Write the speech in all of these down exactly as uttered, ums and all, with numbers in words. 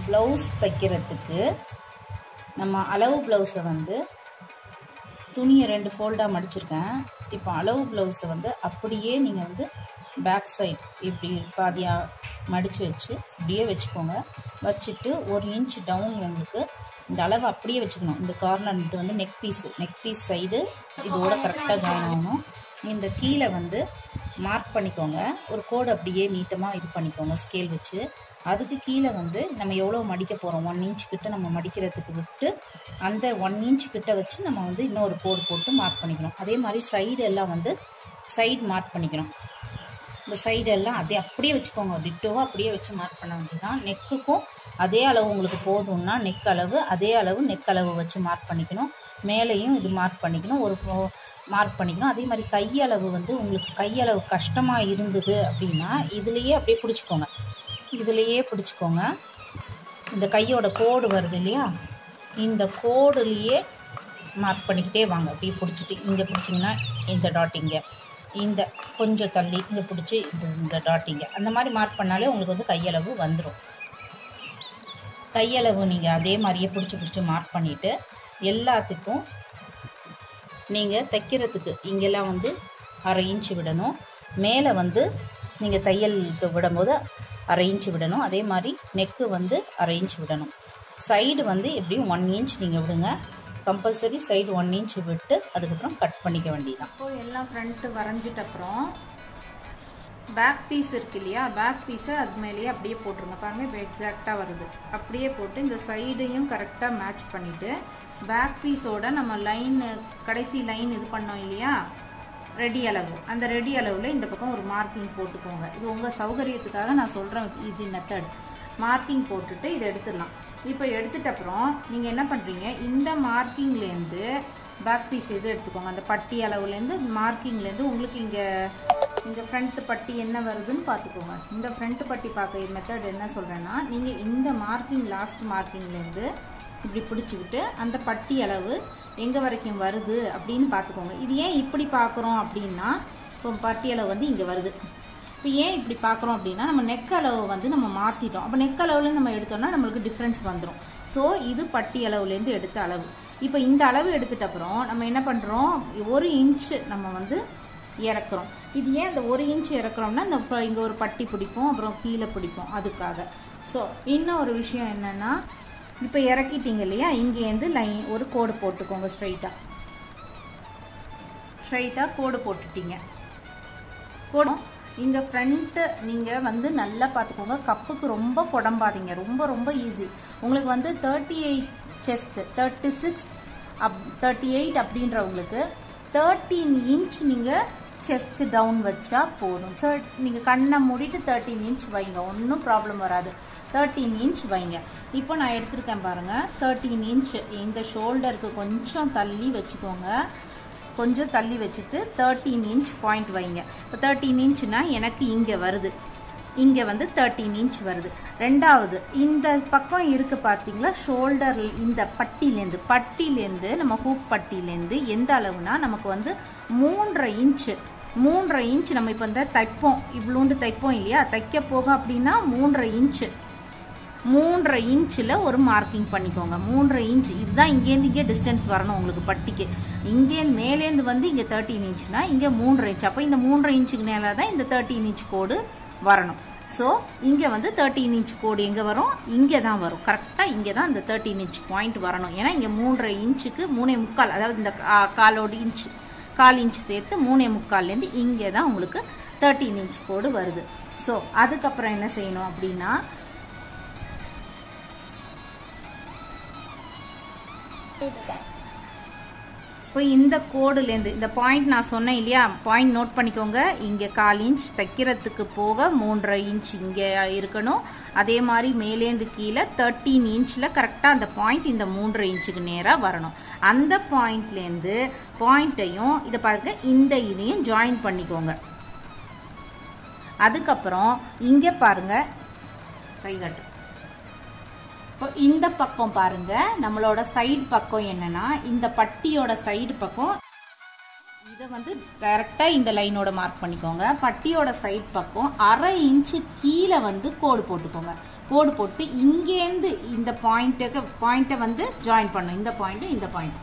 Blouse தைக்கிறதுக்கு நம்ம அளவு ப்ளவுஸை வந்து துணியை ரெண்டு ஃபோல்டாக மடிச்சிருக்கேன். இப்போ அளவு ப்ளவுஸை வந்து அப்படியே நீங்கள் வந்து பேக் சைடு இப்படி பாதியாக மடித்து வச்சு இப்படியே வச்சுக்கோங்க. வச்சுட்டு ஒரு இன்ச் டவுன் உங்களுக்கு இந்த அளவு அப்படியே வச்சுக்கணும். இந்த கார்னர் இது வந்து neck piece neck piece side இதோட கரெக்டாக ஜாயின் ஆகணும். இந்த கீழே வந்து மார்க் பண்ணிக்கோங்க. ஒரு கோடு அப்படியே நீட்டமாக இது பண்ணிக்கோங்க ஸ்கேல் வச்சு. அதுக்கு கீழே வந்து நம்ம எவ்வளோ மடிக்க போகிறோம் ஒன் இன்ச் கிட்ட நம்ம மடிக்கிறதுக்கு விட்டு அந்த ஒன் இன்ச் கிட்ட வச்சு நம்ம வந்து இன்னொரு கோடு போட்டு மார்க் பண்ணிக்கணும். அதே மாதிரி சைடு எல்லாம் வந்து சைடு மார்க் பண்ணிக்கணும். இந்த சைடு எல்லாம் அதே அப்படியே வச்சுக்கோங்க. டிட்டோவாக அப்படியே வச்சு மார்க் பண்ண வேண்டியதுதான். நெக்குக்கும் அதே அளவு உங்களுக்கு போதும்னா நெக் அளவு அதே அளவு நெக் அளவு வச்சு மார்க் பண்ணிக்கணும். மேலேயும் இது மார்க் பண்ணிக்கணும். ஒரு மார்க் பண்ணிக்கணும். அதே மாதிரி கையளவு வந்து உங்களுக்கு கையளவு கஷ்டமாக இருந்தது அப்படின்னா இதுலேயே அப்படியே பிடிச்சிக்கோங்க. இதுலேயே பிடிச்சிக்கோங்க. இந்த கையோட கோடு வருது இல்லையா, இந்த கோடுலேயே மார்க் பண்ணிக்கிட்டே வாங்க. அப்படியே பிடிச்சிட்டு இங்கே பிடிச்சிங்கன்னா இந்த டாட்டிங்க, இந்த கொஞ்சம் தள்ளி இங்கே பிடிச்சி இந்த இந்த டாட்டிங்க, அந்த மாதிரி மார்க் பண்ணாலே உங்களுக்கு வந்து கையளவு வந்துடும். கையளவு நீங்கள் அதே மாதிரியே பிடிச்சி பிடிச்சி மார்க் பண்ணிவிட்டு எல்லாத்துக்கும் நீங்கள் தைக்கிறதுக்கு இங்கெல்லாம் வந்து அரை இன்ச்சு விடணும். மேலே வந்து நீங்கள் தையலுக்கு விடும்போது அரை இன்ச்சு விடணும். அதே மாதிரி நெக்கு வந்து அரை இன்ச் விடணும். சைடு வந்து எப்படியும் ஒன் இன்ச் நீங்கள் விடுங்க. கம்பல்சரி சைடு ஒன் இன்ச் விட்டு அதுக்கப்புறம் கட் பண்ணிக்க வேண்டியதான். இப்போ எல்லாம் ஃப்ரண்ட்டு வரைஞ்சிட்ட அப்புறம் பேக் பீஸ் இருக்கு இல்லையா, பேக் பீஸை அது மேலேயே அப்படியே போட்டுருங்க. பாருங்கள் இப்போ எக்ஸாக்டாக வருது. அப்படியே போட்டு இந்த சைடையும் கரெக்டாக மேட்ச் பண்ணிவிட்டு பேக் பீஸோட நம்ம லைன் கடைசி லைன் இது பண்ணோம் இல்லையா ரெடி அளவு, அந்த ரெடி அளவில் இந்த பக்கம் ஒரு மார்க்கிங் போட்டுக்கோங்க. இது உங்கள் சௌகரியத்துக்காக நான் சொல்கிறேன் ஈஸி மெத்தட். மார்க்கிங் போட்டுட்டு இதை எடுத்துடலாம். இப்போ எடுத்துட்ட அப்புறம் நீங்கள் என்ன பண்ணுறீங்க, இந்த மார்க்கிங்லேருந்து பேக் பீஸ் எது எடுத்துக்கோங்க. அந்த பட்டி அளவுலேருந்து மார்க்கிங்லேருந்து உங்களுக்கு இங்கே இங்கே ஃப்ரண்ட் பட்டி என்ன வருதுன்னு பார்த்துக்கோங்க. இந்த ஃப்ரண்ட் பட்டி பார்க்க மெத்தட் என்ன சொல்கிறேன்னா, நீங்கள் இந்த மார்க்கிங் லாஸ்ட் மார்க்கிங்லேருந்து இப்படி பிடிச்சிக்கிட்டு அந்த பட்டி அளவு எங்கே வரைக்கும் வருது அப்படின்னு பார்த்துக்கோங்க. இது ஏன் இப்படி பார்க்குறோம் அப்படின்னா, இப்போ பட்டி அளவு வந்து இங்கே வருது. இப்போ ஏன் இப்படி பார்க்குறோம் அப்படின்னா, நம்ம நெக் அளவு வந்து நம்ம மாற்றிட்டோம். அப்போ நெக் அளவுலேருந்து நம்ம எடுத்தோம்னா நம்மளுக்கு டிஃப்ரென்ஸ் வந்துடும். ஸோ இது பட்டி அளவுலேருந்து எடுத்த அளவு. இப்போ இந்த அளவு எடுத்துட்ட அப்புறம் நம்ம என்ன பண்ணுறோம், ஒரு இன்ச்சு நம்ம வந்து இறக்குறோம். இது ஏன் இந்த ஒரு இன்ச்சு இறக்குறோம்னா, இந்த இங்கே ஒரு பட்டி பிடிப்போம், அப்புறம் கீழே பிடிப்போம், அதுக்காக. ஸோ இன்னும் ஒரு விஷயம் என்னென்னா, இப்போ இறக்கிட்டீங்க இல்லையா, இங்கேருந்து லைன் ஒரு கோடு போட்டுக்கோங்க. ஸ்ட்ரைட்டாக ஸ்ட்ரைட்டாக கோடு போட்டுட்டீங்க. கோடு இங்கே ஃப்ரண்ட்டு நீங்கள் வந்து நல்லா பார்த்துக்கோங்க. கப்புக்கு ரொம்ப புடம்பாதீங்க. ரொம்ப ரொம்ப ஈஸி. உங்களுக்கு வந்து thirty eight chest thirty six up thirty eight அப்படின்றவங்களுக்கு தேர்ட்டீன் இன்ச் நீங்கள் செஸ்ட் டவுன் வச்சா போதும். நீங்கள் கண்ணை மூடிட்டு தேர்ட்டீன் இன்ச் வைங்க, ஒன்றும் ப்ராப்ளம் வராது. தேர்ட்டீன் இன்ச் வைங்க. இப்போ நான் எடுத்திருக்கேன் பாருங்கள், தேர்ட்டீன் இன்ச். இந்த ஷோல்டருக்கு கொஞ்சம் தள்ளி வச்சுக்கோங்க. கொஞ்சம் தள்ளி வச்சுட்டு தேர்ட்டீன் இன்ச் பாயிண்ட் வைங்க. இப்போ தேர்ட்டீன் இன்ச்னா எனக்கு இங்கே வருது, இங்கே வந்து தேர்ட்டீன் இன்ச் வருது. ரெண்டாவது இந்த பக்கம் இருக்குது பார்த்தீங்களா, ஷோல்டர் இந்த பட்டிலேருந்து பட்டிலேருந்து நம்ம ஹூப் பட்டிலேருந்து எந்த அளவுனா நமக்கு வந்து மூன்றரை இன்ச்சு மூன்றரை இன்ச் நம்ம இப்போ இந்த தைப்போம், இவ்வளோண்டு தைப்போம் இல்லையா, தைக்க போக அப்படின்னா மூன்றரை இன்ச்சு மூன்றரை இன்ச்சில் ஒரு மார்க்கிங் பண்ணிக்கோங்க. மூன்றரை இன்ச் இதுதான் இங்கேருந்து இங்கே டிஸ்டன்ஸ் வரணும் உங்களுக்கு பட்டிக்கு. இங்கே மேலேருந்து வந்து இங்கே தேர்ட்டீன் இன்ச்னா இங்கே மூன்றரை இன்ச். அப்போ இந்த மூன்றரை இன்ச்சுக்கு மேலே தான் இந்த தேர்ட்டீன் இன்ச் கோடு வரணும். ஸோ இங்கே வந்து தேர்ட்டீன் இன்ச் கோடு எங்கே வரும், இங்கே தான் வரும். கரெக்டாக இங்கே தான் இந்த தேர்ட்டீன் இன்ச் பாயிண்ட் வரணும். ஏன்னா இங்கே மூன்றரை இன்ச்சுக்கு மூணே முக்கால், அதாவது இந்த காலோடு இன்ச் கால் இன்ச் சேர்த்து மூணே முக்கால்லேருந்து இங்கே தான் உங்களுக்கு தேர்ட்டீன் இன்ச் கோடு வருது. ஸோ அதுக்கப்புறம் என்ன செய்யணும் அப்படின்னா, இப்போ இந்த கோடுலேருந்து இந்த பாயிண்ட் நான் சொன்னேன் இல்லையா, பாயிண்ட் நோட் பண்ணிக்கோங்க. இங்கே கால் இன்ச் தைக்கிறதுக்கு போக மூன்றரை இன்ச் இங்கே இருக்கணும். அதே மாதிரி மேலேருந்து கீழே தேர்ட்டீன் இன்ச்சில் கரெக்டாக அந்த பாயிண்ட் இந்த மூன்றரை இன்ச்சுக்கு நேராக வரணும். அந்த பாயிண்ட்லேருந்து பாயிண்ட்டையும் இதை பாருங்க இந்த இதையும் ஜாயின் பண்ணிக்கோங்க. அதுக்கப்புறம் இங்கே பாருங்கள், கைகாட்டு. இப்போ இந்த பக்கம் பாருங்க, நம்மளோட சைடு பக்கம் என்னன்னா, இந்த பட்டியோட சைடு பக்கம் இதை வந்து டைரெக்டாக இந்த லைனோட மார்க் பண்ணிக்கோங்க. பட்டியோட சைடு பக்கம் அரை இன்ச்சு கீழே வந்து கோடு போட்டுக்கோங்க. கோடு போட்டு இங்கேருந்து இந்த பாயிண்ட்டுக்கு பாயிண்ட்டை வந்து ஜாயின் பண்ணும். இந்த பாயிண்ட்டு இந்த பாயிண்ட்.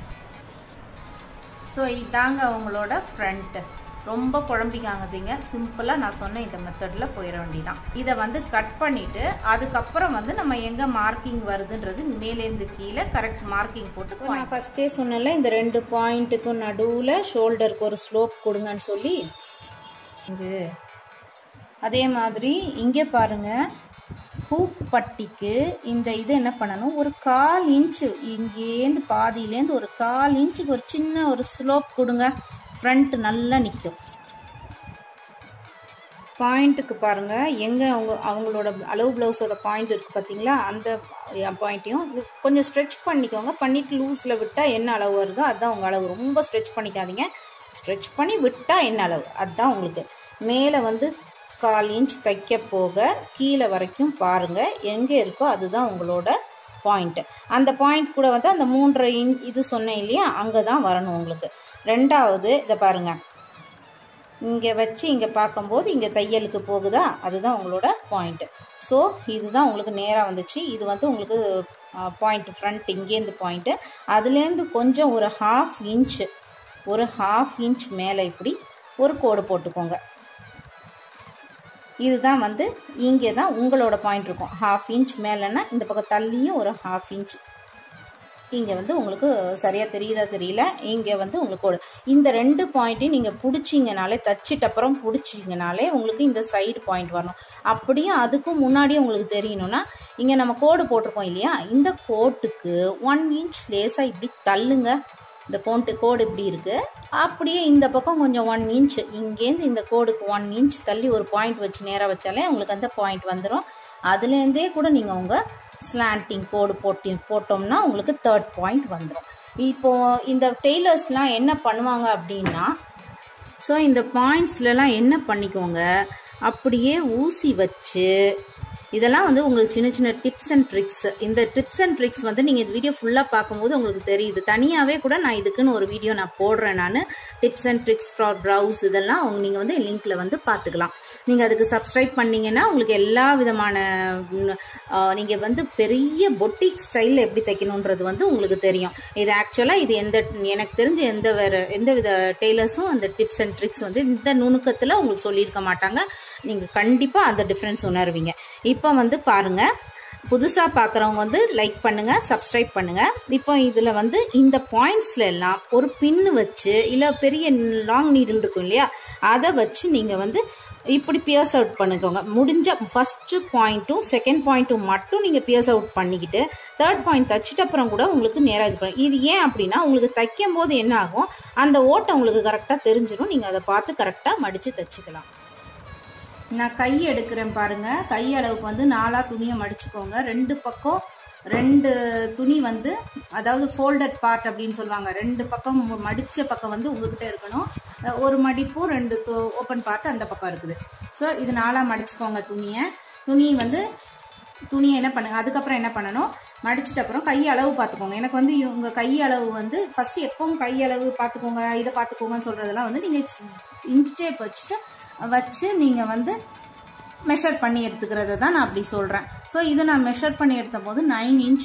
ஸோ இதாங்க அவங்களோட ஃப்ரண்ட்டு. ரொம்ப குழம்பிக்காங்கதீங்க. சிம்பிளாக நான் சொன்ன இந்த மெத்தடில் போயிட வேண்டியதான். இதை வந்து கட் பண்ணிவிட்டு அதுக்கப்புறம் வந்து நம்ம எங்கே மார்க்கிங் வருதுன்றது மேலேருந்து கீழே கரெக்ட் மார்க்கிங் போட்டு நான் ஃபஸ்ட்டே சொன்னல இந்த ரெண்டு பாயிண்ட்டுக்கும் நடுவில் ஷோல்டருக்கு ஒரு ஸ்லோப் கொடுங்கன்னு சொல்லி இது அதே மாதிரி இங்கே பாருங்கள் ஹூக் பட்டிக்கு இந்த இது என்ன பண்ணணும், ஒரு கால் இன்ச்சு இங்கேருந்து பாதியிலேருந்து ஒரு கால் இன்ச்சுக்கு ஒரு சின்ன ஒரு ஸ்லோப் கொடுங்க. ஃப்ரண்ட் நல்லா நிற்கும். பாயிண்ட்டுக்கு பாருங்கள் எங்கே அவங்க அவங்களோட அளவு ப்ளவுஸோட பாயிண்ட் இருக்குது பார்த்தீங்களா, அந்த பாயிண்ட்டையும் கொஞ்சம் ஸ்ட்ரெச் பண்ணிக்கோங்க. பண்ணிவிட்டு லூஸில் விட்டால் என்ன அளவு வருதோ அதுதான் உங்கள் அளவு. ரொம்ப ஸ்ட்ரெச் பண்ணிக்காதீங்க. ஸ்ட்ரெச் பண்ணி விட்டால் என்ன அளவு அதுதான் உங்களுக்கு. மேலே வந்து கால் இன்ச் தைக்க போக கீழே வரைக்கும் பாருங்கள் எங்கே இருக்கோ அதுதான் உங்களோட பாயிண்ட்டு. அந்த பாயிண்ட் கூட வந்து அந்த மூன்றரை இன்ச் இது சொன்னேன் இல்லையா, அங்கே தான் வரணும் உங்களுக்கு. ரெண்டாவது இதை பாருங்கள், இங்கே வச்சு இங்கே பார்க்கும்போது இங்கே தையலுக்கு போகுதா, அதுதான் உங்களோட பாயிண்ட்டு. ஸோ இதுதான் உங்களுக்கு நேராக வந்துச்சு. இது வந்து உங்களுக்கு பாயிண்ட் ஃப்ரண்ட் இங்கேருந்து பாயிண்ட்டு. அதுலேருந்து கொஞ்சம் ஒரு ஹாஃப் இன்ச்சு ஒரு ஹாஃப் இன்ச் மேலே இப்படி ஒரு கோடு போட்டுக்கோங்க. இதுதான் வந்து இங்கே தான் உங்களோட பாயிண்ட் இருக்கும். ஹாஃப் இன்ச் மேலேன்னா இந்த பக்கம் தள்ளியும் ஒரு ஹாஃப் இன்ச். இங்கே வந்து உங்களுக்கு சரியாக தெரியுதா தெரியல, இங்கே வந்து உங்களுக்கு இந்த ரெண்டு பாயிண்ட்டையும் நீங்கள் பிடிச்சிங்கனாலே தச்சிட்டு அப்புறம் பிடிச்சிங்கனாலே உங்களுக்கு இந்த சைடு பாயிண்ட் வரணும். அப்படியும் அதுக்கும் முன்னாடியே உங்களுக்கு தெரியணும்னா இங்கே நம்ம கோடு போட்டிருக்கோம் இல்லையா, இந்த கோட்டுக்கு ஒன் இன்ச் லேசாக இப்படி தள்ளுங்க. இந்த கோட்டு கோடு இப்படி இருக்குது, அப்படியே இந்த பக்கம் கொஞ்சம் ஒன் இன்ச் இங்கேருந்து இந்த கோடுக்கு ஒன் இன்ச் தள்ளி ஒரு பாயிண்ட் வச்சு நேராக வச்சாலே உங்களுக்கு அந்த பாயிண்ட் வந்துடும். அதுலேருந்தே கூட நீங்கள் உங்கள் ஸ்லாண்டிங் கோடு போட்டி போட்டோம்னா உங்களுக்கு தேர்ட் பாயிண்ட் வந்துடும். இப்போது இந்த டெய்லர்ஸ்லாம் என்ன பண்ணுவாங்க அப்படின்னா, ஸோ இந்த பாயிண்ட்ஸ்லலாம் என்ன பண்ணிக்கோங்க, அப்படியே ஊசி வச்சு இதெல்லாம் வந்து உங்களுக்கு சின்ன சின்ன டிப்ஸ் அண்ட் ட்ரிக்ஸ். இந்த டிப்ஸ் அண்ட் ட்ரிக்ஸ் வந்து நீங்கள் இந்த வீடியோ ஃபுல்லாக பார்க்கும்போது உங்களுக்கு தெரியுது. தனியாகவே கூட நான் இதுக்குன்னு ஒரு வீடியோ நான் போடுறேன். நான் tips and tricks for blouse இதெல்லாம் அவங்க நீங்கள் வந்து லிங்க்கில் வந்து பார்த்துக்கலாம். நீங்கள் அதுக்கு சப்ஸ்கிரைப் பண்ணிங்கன்னா உங்களுக்கு எல்லா விதமான நீங்கள் வந்து பெரிய பொட்டிக் ஸ்டைலில் எப்படி தைக்கணுன்றது வந்து உங்களுக்கு தெரியும். இது ஆக்சுவலாக இது எந்த எனக்கு தெரிஞ்ச எந்த வேறு எந்த வித டெய்லர்ஸும் அந்த டிப்ஸ் அண்ட் ட்ரிக்ஸ் வந்து இந்த நுணுக்கத்தில் உங்களுக்கு சொல்லியிருக்க மாட்டாங்க. நீங்கள் கண்டிப்பாக அந்த டிஃப்ரென்ஸ் உணர்வீங்க. இப்போ வந்து பாருங்கள், புதுசாக பார்க்குறவங்க வந்து லைக் பண்ணுங்கள், சப்ஸ்கிரைப் பண்ணுங்கள். இப்போ இதில் வந்து இந்த பாயிண்ட்ஸில் எல்லாம் ஒரு பின்னு வச்சு இல்லை பெரிய லாங் நீடில் இருக்கும் இல்லையா, அதை வச்சு நீங்கள் வந்து இப்படி பியர்ஸ் அவுட் பண்ணிக்கோங்க. முடிஞ்ச ஃபஸ்ட்டு பாயிண்ட்டும் செகண்ட் பாயிண்ட்டும் மட்டும் நீங்கள் பியர்ஸ் அவுட் பண்ணிக்கிட்டு தேர்ட் பாயிண்ட் தைச்சிட்டு அப்புறம் கூட உங்களுக்கு நேராக இது பண்ணுங்க. இது ஏன் அப்படின்னா உங்களுக்கு தைக்கும் போது என்ன ஆகும், அந்த ஓட்டை உங்களுக்கு கரெக்டாக தெரிஞ்சிடும். நீங்கள் அதை பார்த்து கரெக்டாக மடித்து தைச்சிக்கலாம். நான் கை எடுக்கிறேன் பாருங்கள். கை அளவுக்கு வந்து நாலாக துணியை மடிச்சுக்கோங்க. ரெண்டு பக்கம் ரெண்டு துணி வந்து அதாவது ஃபோல்டட் பார்ட் அப்படின்னு சொல்லுவாங்க. ரெண்டு பக்கம் மடித்த பக்கம் வந்து உங்ககிட்ட இருக்கணும். ஒரு மடிப்பும் ரெண்டு ஓப்பன் பார்ட் அந்த பக்கம் இருக்குது. ஸோ இது நாலாக மடிச்சுக்கோங்க துணியை. துணியை வந்து துணியை என்ன பண்ணுங்க, அதுக்கப்புறம் என்ன பண்ணணும், மடிச்சிட்ட அப்புறம் கை அளவு பார்த்துக்கோங்க. எனக்கு வந்து இவங்க கை அளவு வந்து ஃபஸ்ட்டு எப்பவும் கை அளவு பார்த்துக்கோங்க, இதை பார்த்துக்கோங்கன்னு சொல்கிறதெல்லாம் வந்து நீங்கள் இன்ச் டேப் வச்சுட்டு வச்சு நீங்கள் வந்து மெஷர் பண்ணி எடுத்துக்கிறது தான் நான் அப்படி சொல்கிறேன். ஸோ இதை நான் மெஷர் பண்ணி எடுத்த போது நைன் இன்ச்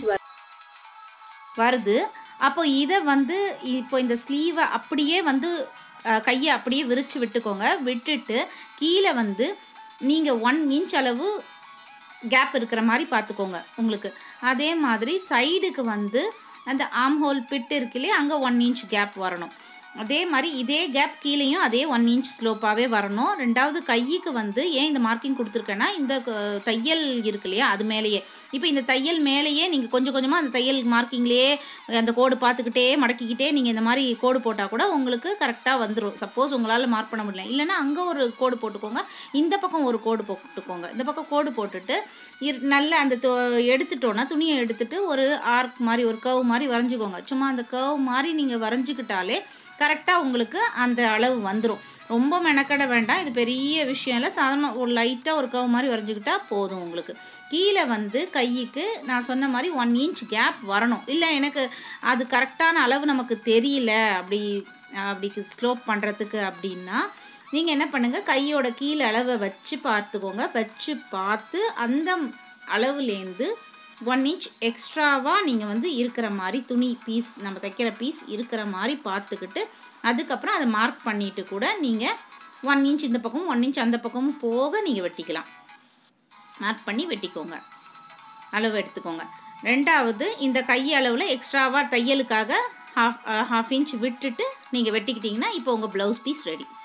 வருது. அப்போ இதை வந்து இப்போ இந்த ஸ்லீவை அப்படியே வந்து கையை அப்படியே விரித்து விட்டுக்கோங்க. விட்டுட்டு கீழே வந்து நீங்கள் ஒன் இன்ச் அளவு கேப் இருக்கிற மாதிரி பார்த்துக்கோங்க உங்களுக்கு. அதே மாதிரி சைடுக்கு வந்து அந்த ஆம் ஹோல் பிட் இருக்கு இல்லையா, அங்கே ஒன் இன்ச் கேப் வரணும். அதே மாதிரி இதே கேப் கீழேயும் அதே ஒன் இன்ச் ஸ்லோப்பாகவே வரணும். ரெண்டாவது கைக்கு வந்து ஏன் இந்த மார்க்கிங் கொடுத்துருக்கேன்னா, இந்த தையல் இருக்கு இல்லையா அது மேலேயே, இப்போ இந்த தையல் மேலேயே நீங்கள் கொஞ்சம் கொஞ்சமாக அந்த தையல் மார்க்கிங்லேயே அந்த கோடு பார்த்துக்கிட்டே மடக்கிக்கிட்டே நீங்கள் இந்த மாதிரி கோடு போட்டால் கூட உங்களுக்கு கரெக்டாக வந்துடும். சப்போஸ் உங்களால் மார்க் பண்ண முடியல இல்லைன்னா அங்கே ஒரு கோடு போட்டுக்கோங்க, இந்த பக்கம் ஒரு கோடு போட்டுக்கோங்க. இந்த பக்கம் கோடு போட்டுட்டு நல்ல அந்த எடுத்துட்டோன்னா துணியை எடுத்துகிட்டு ஒரு ஆர்க் மாதிரி ஒரு கர்வ் மாதிரி வரைஞ்சிக்கோங்க. சும்மா அந்த கர்வ் மாதிரி நீங்கள் வரைஞ்சிக்கிட்டாலே கரெக்டாக உங்களுக்கு அந்த அளவு வந்துடும். ரொம்ப மெனக்கட வேண்டாம், இது பெரிய விஷயம் இல்லை. சாதாரண ஒரு லைட்டாக ஒரு கர்வ் மாதிரி வரைஞ்சிக்கிட்டா போதும் உங்களுக்கு. கீழே வந்து கைக்கு நான் சொன்ன மாதிரி ஒன் இன்ச் கேப் வரணும். இல்லை எனக்கு அது கரெக்டான அளவு நமக்கு தெரியல அப்படி அப்படி ஸ்லோப் பண்ணுறதுக்கு அப்படின்னா நீங்கள் என்ன பண்ணுங்கள், கையோட கீழே அளவை வச்சு பார்த்துக்கோங்க. வச்சு பார்த்து அந்த அளவுலேருந்து ஒன் இன்ச் எக்ஸ்ட்ராவாக நீங்கள் வந்து இருக்கிற மாதிரி துணி பீஸ் நம்ம தைக்கிற பீஸ் இருக்கிற மாதிரி பார்த்துக்கிட்டு அதுக்கப்புறம் அதை மார்க் பண்ணிவிட்டு கூட நீங்கள் ஒன் இன்ச் இந்த பக்கமும் ஒன் இன்ச் அந்த பக்கமும் போக நீங்கள் வெட்டிக்கலாம். மார்க் பண்ணி வெட்டிக்கோங்க, அளவு எடுத்துக்கோங்க. ரெண்டாவது இந்த கை அளவில் எக்ஸ்ட்ராவாக தையலுக்காக ஹாஃப் ஹாஃப் இன்ச் விட்டுட்டு நீங்கள் வெட்டிக்கிட்டிங்கன்னா இப்போ உங்கள் ப்ளவுஸ் பீஸ் ரெடி.